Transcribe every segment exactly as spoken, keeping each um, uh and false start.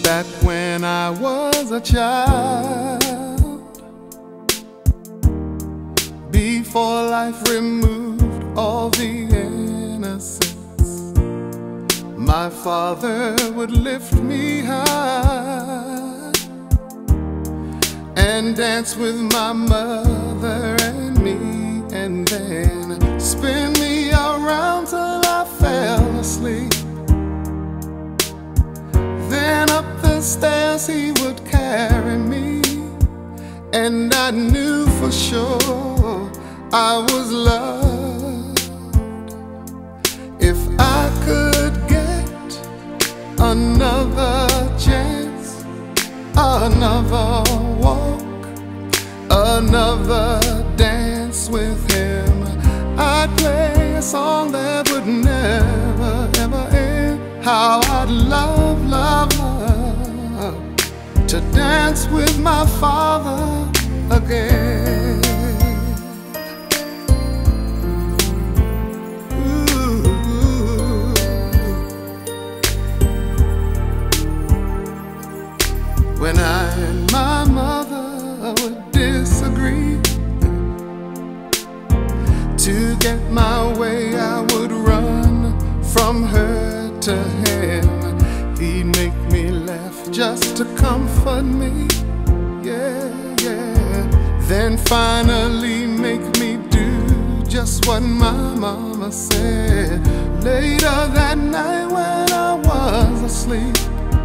Back when I was a child, before life removed all the innocence, my father would lift me high and dance with my mother and me, and then spin me around till I fell asleep. Then up the stairs he would carry me, and I knew for sure I was loved. If I could get another chance, another walk, another dance with him, I'd play a song that would never, ever end. How I'd love, love, love to dance with my father again. Ooh. When I and my mother would disagree, to get my way I would run from her to him. He'd make me laugh just to comfort me, yeah, yeah. Then finally make me do just what my mama said. Later that night when I was asleep,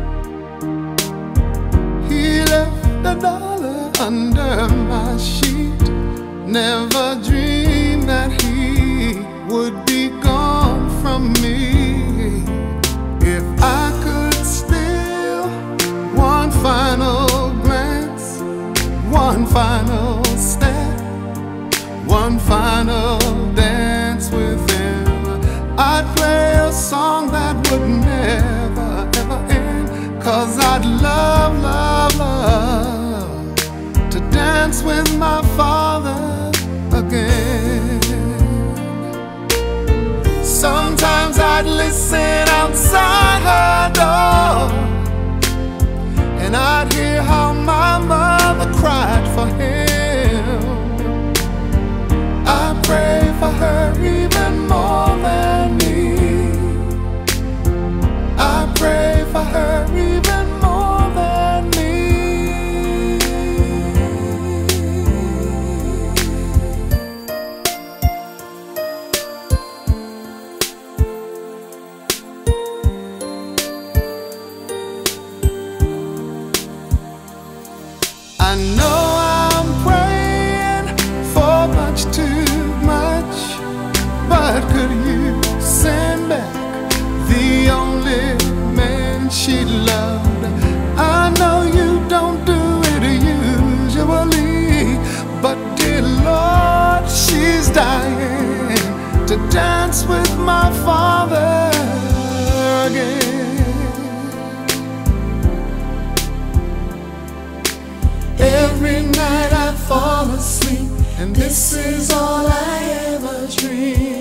he left a dollar under my sheet. Never dreamed that he would be gone from me. If I could steal one final glance, one final step, one final dance with him, I'd play a song that would never, ever end. 'Cause I'd love, love, love to dance with my father again. Sometimes I'd listen outside her door, and I'd hear how my mother cried for him. I pray for her even more than me. I pray for her even more than me. I know I'm praying for much too much, but could you send back the only man she loved? I know you don't do it usually, but dear Lord, she's dying to dance with my father again. Every night I fall asleep, and this is all I ever dream.